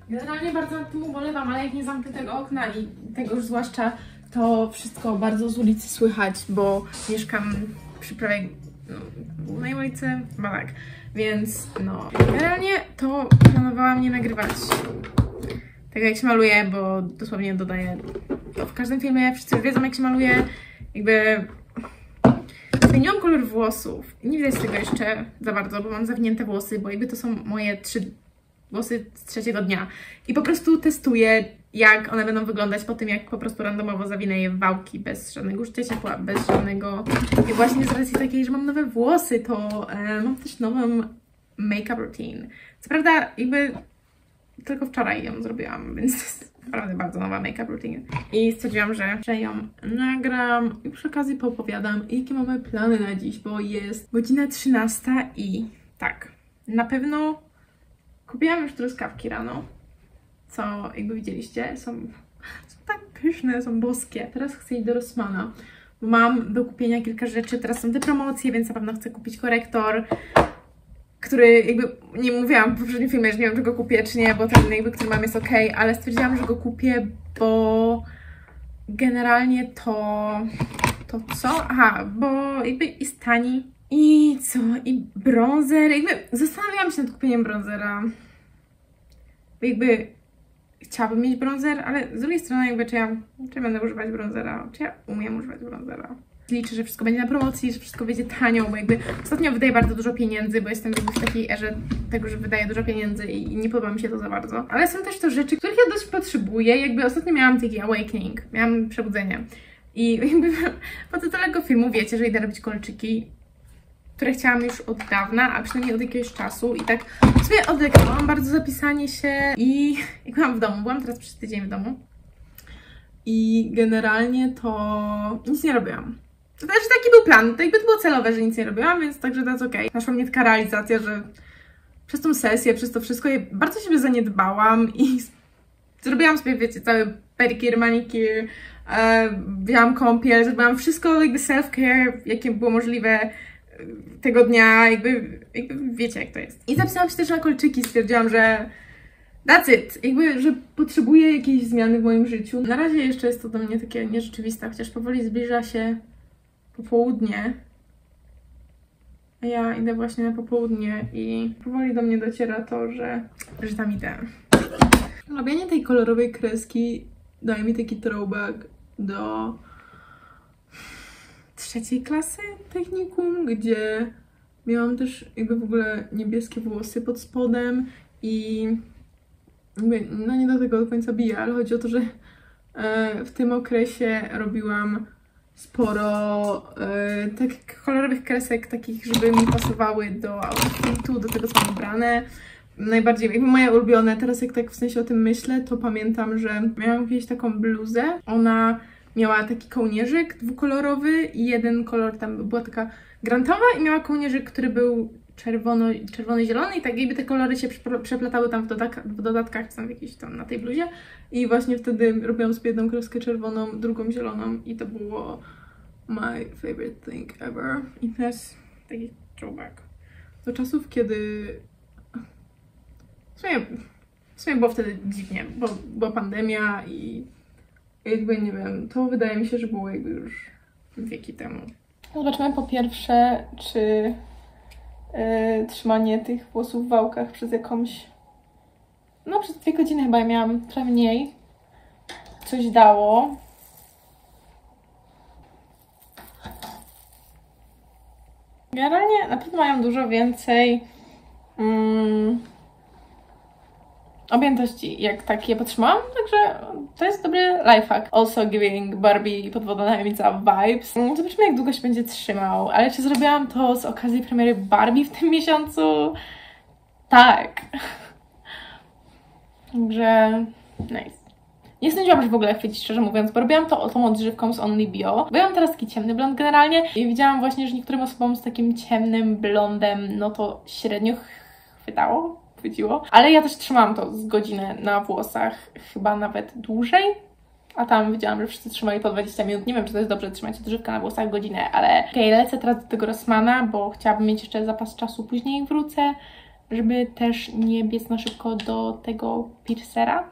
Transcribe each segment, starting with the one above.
Generalnie bardzo nad tym ubolewam, ale jak nie zamknę tego okna i tego już zwłaszcza, to wszystko bardzo z ulicy słychać, bo mieszkam przy prawej głównej ulicy, chyba tak. Więc no, generalnie to planowałam nie nagrywać tego jak się maluje, bo dosłownie dodaję to w każdym filmie, wszyscy już wiedzą jak się maluje, jakby zmieniłam kolor włosów. Nie widać tego jeszcze za bardzo, bo mam zawinięte włosy, bo jakby to są moje 3 włosy z 3. dnia. I po prostu testuję, jak one będą wyglądać po tym, jak po prostu randomowo zawinę je w wałki, bez żadnego użycia ciepła, bez żadnego... I właśnie z racji takiej, że mam nowe włosy, to mam też nową make-up routine. Co prawda jakby tylko wczoraj ją zrobiłam, więc to jest naprawdę bardzo nowa make-up routine. I stwierdziłam, że ją nagram i przy okazji poopowiadam, jakie mamy plany na dziś, bo jest godzina 13 i tak, na pewno kupiłam już truskawki rano, co jakby widzieliście, są tak pyszne, są boskie. Teraz chcę iść do Rossmana, bo mam do kupienia kilka rzeczy, teraz są te promocje, więc na pewno chcę kupić korektor, który jakby, nie mówiłam w poprzednim filmie, że nie wiem, czy go kupię, czy nie, bo ten jakby, który mam jest ok, ale stwierdziłam, że go kupię, bo generalnie to co? Aha, bo jakby jest tani. I co? I bronzer, jakby zastanawiałam się nad kupieniem bronzera. Jakby chciałabym mieć bronzer, ale z drugiej strony jakby czy będę używać bronzera, czy ja umiem używać bronzera. Liczę, że wszystko będzie na promocji, że wszystko będzie tanio, bo jakby ostatnio wydaję bardzo dużo pieniędzy, bo jestem jakby w takiej erze tego, że wydaję dużo pieniędzy i nie podoba mi się to za bardzo. Ale są też to rzeczy, których ja dość potrzebuję. Jakby ostatnio miałam taki awakening, miałam przebudzenie. I jakby po tytułu filmu wiecie, że idę robić kolczyki, które chciałam już od dawna, a przynajmniej od jakiegoś czasu. I tak sobie odlegałam bardzo zapisanie się i jak byłam w domu, byłam teraz przez tydzień w domu. I generalnie to nic nie robiłam. To też taki był plan, to jakby to było celowe, że nic nie robiłam, więc także to jest okej. Naszła mnie taka realizacja, że przez tą sesję, przez to wszystko ja bardzo siebie zaniedbałam i zrobiłam sobie, wiecie, cały pedicure, manicure, wzięłam kąpiel, zrobiłam wszystko jakby self-care, jakie było możliwe tego dnia, jakby wiecie jak to jest. I zapisałam się też na kolczyki, stwierdziłam, że that's it, jakby, że potrzebuję jakiejś zmiany w moim życiu. Na razie jeszcze jest to do mnie takie nierzeczywiste, chociaż powoli zbliża się popołudnie, a ja idę właśnie na popołudnie i powoli do mnie dociera to, że tam idę. Robienie tej kolorowej kreski daje mi taki throwback do 3. klasy technikum, gdzie miałam też jakby w ogóle niebieskie włosy pod spodem i jakby, no nie do tego do końca bije, ale chodzi o to, że w tym okresie robiłam sporo takich kolorowych kresek, takich, żeby mi pasowały do outfitu, do tego, co mam ubrane. Najbardziej, jakby moje ulubione, teraz jak tak w sensie o tym myślę, to pamiętam, że miałam kiedyś taką bluzę. Ona miała taki kołnierzyk dwukolorowy i jeden kolor tam była taka grantowa i miała kołnierzyk, który był czerwony-zielony i tak jakby te kolory się przeplatały tam w dodatkach, czy tam jakieś tam na tej bluzie. I właśnie wtedy robiłam sobie jedną kreskę czerwoną, drugą zieloną i to było my favorite thing ever. I teraz taki throwback do czasów, kiedy w sumie było wtedy dziwnie, bo była pandemia i jakby nie wiem, to wydaje mi się, że było jakby już wieki temu. Zobaczymy po pierwsze, czy trzymanie tych włosów w wałkach przez jakąś... No przez 2 godziny chyba miałam trochę mniej. Coś dało. Generalnie na pewno mają dużo więcej objętości, jak takie potrzymałam, także to jest dobry lifehack. Also giving Barbie pod wodą tajemnica vibes. Zobaczymy, jak długo się będzie trzymał, ale czy zrobiłam to z okazji premiery Barbie w tym miesiącu? Tak. Także nice. Nie sądziłam, że w ogóle chwycić, szczerze mówiąc, bo robiłam to tą odżywką z Only Bio, bo ja mam teraz taki ciemny blond generalnie i widziałam właśnie, że niektórym osobom z takim ciemnym blondem, no to średnio chwyciło, ale ja też trzymałam to z godzinę na włosach, chyba nawet dłużej, a tam widziałam, że wszyscy trzymają po 20 minut, nie wiem, czy to jest dobrze trzymać odżywkę na włosach godzinę, ale okej, lecę teraz do tego Rossmana, bo chciałabym mieć jeszcze zapas czasu, później wrócę żeby też nie biec na szybko do tego piercera.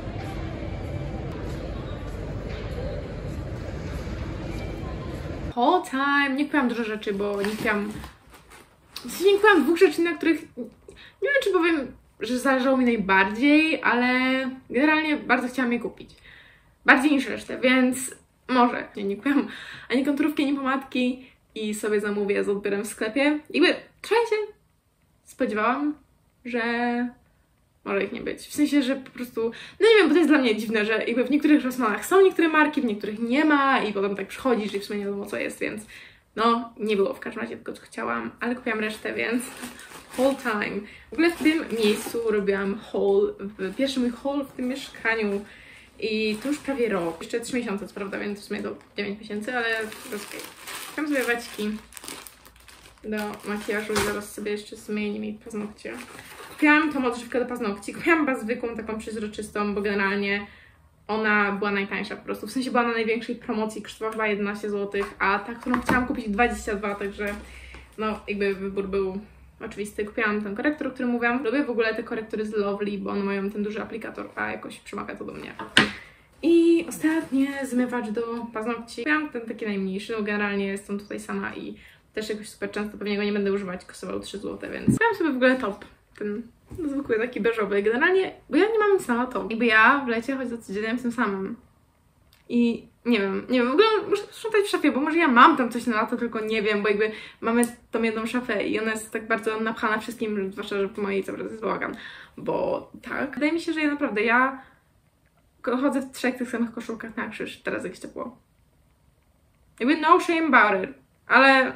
Haul time! Nie kupiłam dużo rzeczy, bo nie kupiłam... nie kupiłam 2 rzeczy, na których... Nie wiem, czy powiem, że zależało mi najbardziej, ale generalnie bardzo chciałam je kupić. Bardziej niż resztę, więc może. Nie kupiłam ani konturówki, ani pomadki i sobie zamówię z odbiorem w sklepie. Jakby trochę się spodziewałam, że może ich nie być. W sensie, że po prostu... No nie wiem, bo to jest dla mnie dziwne, że jakby w niektórych Rossmannach są niektóre marki, w niektórych nie ma i potem tak przychodzisz i w sumie nie wiadomo co jest, więc no nie było w każdym razie tego, co chciałam, ale kupiłam resztę, więc haul time. W ogóle w tym miejscu robiłam haul, pierwszy mój haul w tym mieszkaniu i to już prawie rok. Jeszcze 3 miesiące, co prawda, więc w sumie do 9 miesięcy, ale to jest okej. Kupiłam sobie waciki do makijażu i zaraz sobie jeszcze zmyję nimi paznokcie. Kupiłam tą odżywkę do paznokci, kupiłam chyba zwykłą, taką przezroczystą, bo generalnie ona była najtańsza po prostu. W sensie była na największej promocji, kosztowała chyba 11 zł, a ta, którą chciałam kupić 22, także no jakby wybór był oczywisty. Kupiłam ten korektor, o którym mówiłam. Lubię w ogóle te korektory z Lovely, bo one mają ten duży aplikator, a jakoś przemawia to do mnie. I ostatnie zmywacz do paznokci. Kupiłam ten taki najmniejszy, no generalnie jestem tutaj sama i też jakoś super często pewnie go nie będę używać, kosztował 3 zł, więc kupiłam sobie w ogóle top. Ten zwykły taki beżowy. Generalnie, bo ja nie mam nic na to. Jakby ja w lecie chodzę codziennie tym samym. I nie wiem, w ogóle muszę sprzątać w szafie, bo może ja mam tam coś na lato, tylko nie wiem, bo jakby mamy tą jedną szafę i ona jest tak bardzo napchana wszystkim, zwłaszcza, że w mojej cały czas jest bałagan. Bo tak, wydaje mi się, że ja naprawdę, chodzę w 3 tych samych koszulkach na krzyż, teraz jakieś ciepło. Jakby no shame about it, ale...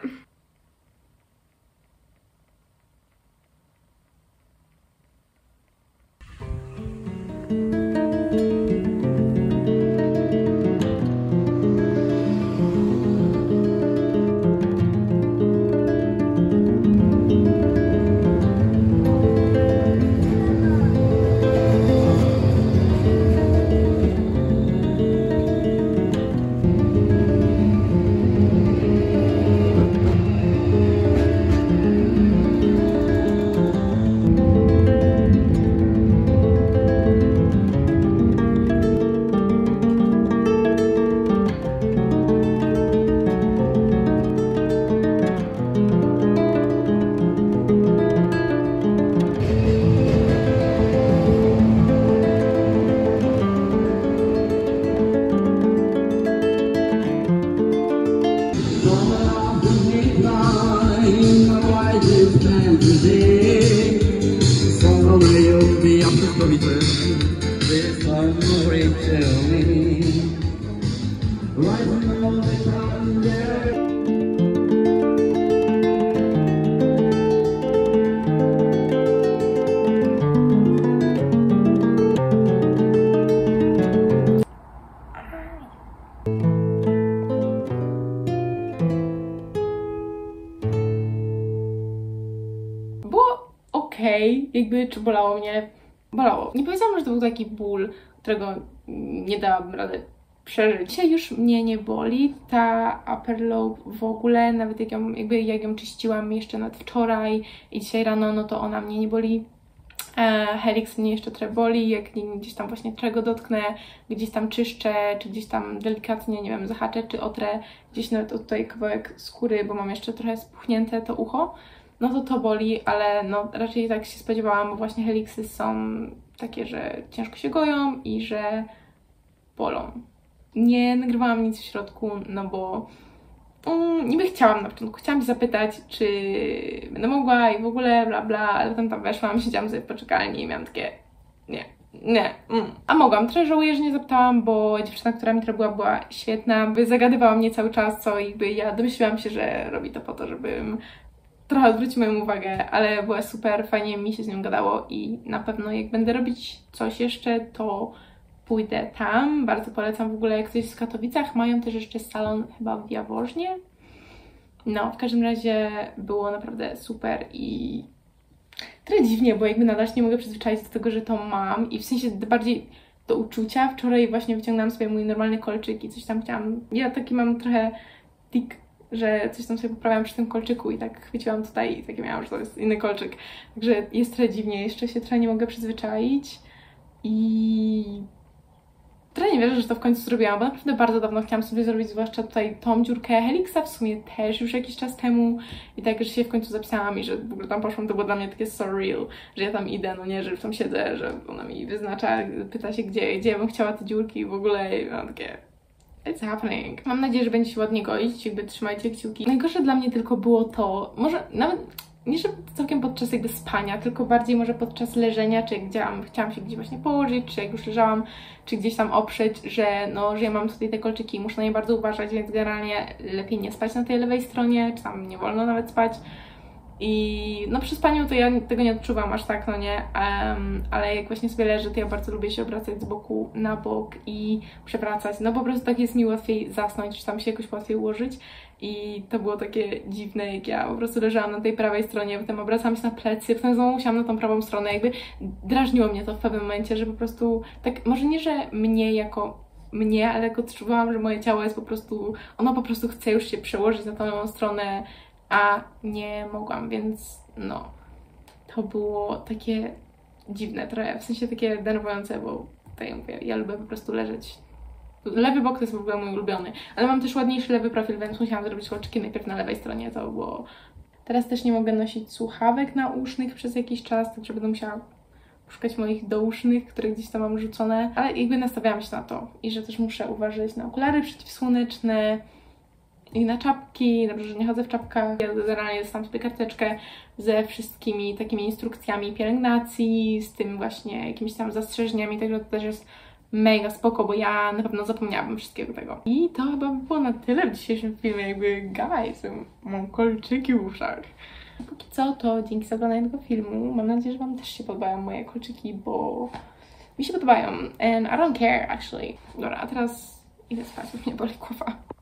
Jakby, czy bolało mnie? Bolało. Nie powiedziałam, że to był taki ból, którego nie dałabym rady przeżyć. Dzisiaj już mnie nie boli ta upper lobe w ogóle, nawet jak ją czyściłam jeszcze nawet wczoraj i dzisiaj rano, no to ona mnie nie boli. Helix mnie jeszcze trochę boli, jak gdzieś tam właśnie czego dotknę, gdzieś tam czyszczę, czy gdzieś tam delikatnie, nie wiem, zahaczę, czy otrę gdzieś nawet tutaj kawałek skóry, bo mam jeszcze trochę spuchnięte to ucho. No to boli, ale no raczej tak się spodziewałam, bo właśnie heliksy są takie, że ciężko się goją i że bolą. Nie nagrywałam nic w środku, no bo niby chciałam na początku, chciałam się zapytać, czy będę mogła i w ogóle bla bla, ale potem tam weszłam, siedziałam sobie w poczekalni i miałam takie nie. A mogłam. Trochę żałuję, że nie zapytałam, bo dziewczyna, która mi to była świetna, zagadywała mnie cały czas, co jakby ja domyśliłam się, że robi to po to, żebym trochę odwrócić moją uwagę, ale była super, fajnie mi się z nią gadało i na pewno jak będę robić coś jeszcze, to pójdę tam. Bardzo polecam w ogóle, jak ktoś jest w Katowicach, mają też jeszcze salon chyba w Jaworznie. No, w każdym razie było naprawdę super i trochę dziwnie, bo jakby nadal się nie mogę przyzwyczaić do tego, że to mam i w sensie bardziej do uczucia. Wczoraj właśnie wyciągnęłam sobie mój normalny kolczyk i coś tam chciałam. Ja taki mam trochę tik że coś tam sobie poprawiam przy tym kolczyku i tak chwyciłam tutaj i takie miałam, że to jest inny kolczyk. Także jest trochę dziwnie, jeszcze się trochę nie mogę przyzwyczaić i trochę nie wierzę, że to w końcu zrobiłam, bo naprawdę bardzo dawno chciałam sobie zrobić, zwłaszcza tutaj tą dziurkę Helixa, w sumie też już jakiś czas temu i tak, że się w końcu zapisałam i że w ogóle tam poszłam, to było dla mnie takie surreal, że ja tam idę, no nie, że tam siedzę, że ona mi wyznacza, pyta się gdzie ja bym chciała te dziurki i w ogóle i mam takie it's happening. Mam nadzieję, że będzie się ładnie goić, jakby trzymajcie kciuki. Najgorsze dla mnie tylko było to, może nawet nie, że całkiem podczas jakby spania, tylko bardziej może podczas leżenia, czy jak chciałam się gdzieś właśnie położyć, czy jak już leżałam, czy gdzieś tam oprzeć, że no, że ja mam tutaj te kolczyki i muszę na nie bardzo uważać, więc generalnie lepiej nie spać na tej lewej stronie, czy tam nie wolno nawet spać. I no przy spaniu to ja tego nie odczuwam aż tak, no nie, ale jak właśnie sobie leżę, to ja bardzo lubię się obracać z boku na bok i przewracać, no po prostu tak jest mi łatwiej zasnąć, czy tam się jakoś łatwiej ułożyć i to było takie dziwne, jak ja po prostu leżałam na tej prawej stronie, potem obracałam się na plecy, potem znowu musiałam na tą prawą stronę, jakby drażniło mnie to w pewnym momencie, że po prostu tak, może nie, że mnie, ale jak odczuwałam, że moje ciało jest po prostu, ono po prostu chce już się przełożyć na tą nową stronę, a nie mogłam, więc no, to było takie dziwne trochę, w sensie takie denerwujące, bo tutaj mówię, ja lubię po prostu leżeć. Lewy bok to jest w ogóle mój ulubiony, ale mam też ładniejszy lewy profil, więc musiałam zrobić kolczyki najpierw na lewej stronie, to było... Teraz też nie mogę nosić słuchawek nausznych przez jakiś czas, także będę musiała szukać moich dousznych, które gdzieś tam mam rzucone, ale jakby nastawiałam się na to i że też muszę uważać na okulary przeciwsłoneczne, i na czapki, dobrze, że nie chodzę w czapkach. Ja generalnie dostałam sobie karteczkę ze wszystkimi takimi instrukcjami pielęgnacji, z tym właśnie jakimiś tam zastrzeżeniami, także to też jest mega spoko, bo ja na pewno zapomniałabym wszystkiego tego. I to chyba by było na tyle w dzisiejszym filmie, jakby guys, mam kolczyki w uszach. Póki co to dzięki za oglądanie tego filmu, mam nadzieję, że Wam też się podobają moje kolczyki, bo mi się podobają and I don't care actually. Dobra, a teraz idę spać, bo mnie boli głowa.